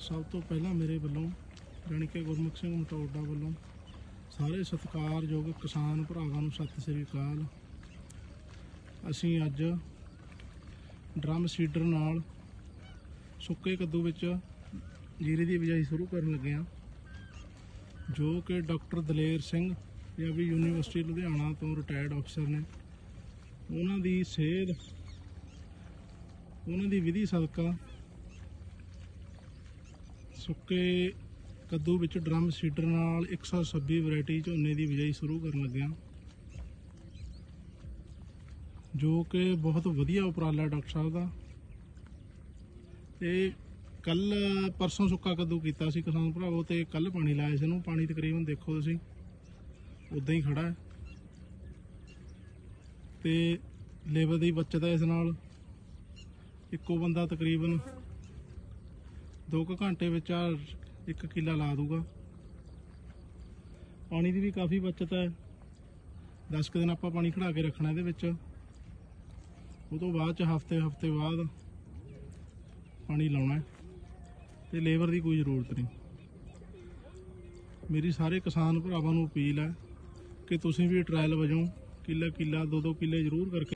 सब तो पहला मेरे वालों जानी कि गुरमुख सिंह मटौडा वालों सारे सत्कारयोग किसान भरावां नूं सत श्री अकाल। असीं अज ड्रम सीडर नाल सुक्के कद्दू विच जीरे की बिजाई शुरू करन लगे हां, जो कि डॉक्टर दलेर सिंह पंजाबी यूनीवर्सिटी लुधियाना तो रिटायर्ड अफसर ने उन्हां दी सेध उन्हां दी विधि सदका सुक्के कद्दू विच ड्रम सीडर नाल 126 वैरायटी झोने की बिजाई शुरू करन लगे, जो कि बहुत वधिया उपराला डॉक्टर साहब का। ये कल परसों सुक्का कद्दू किया सी किसान भरावो, तो कल पानी लाया से पानी तकरीबन देखो तुसीं उदा ही खड़ा है। तो लेबर की बचत है, इस नाल इक्को बंदा तकरीबन 2 घंटे में 1 किला ला दूगा। पानी की भी काफ़ी बचत है, 10 दिन आप पानी खड़ा के रखना ये, उस तो बाद हफ्ते बाद पानी लाना है, तो लेबर की कोई ज़रूरत नहीं। मेरी सारे किसान भरावां नूं अपील है कि तुसीं भी ट्रायल वजों किला 2-2 किले जरूर करके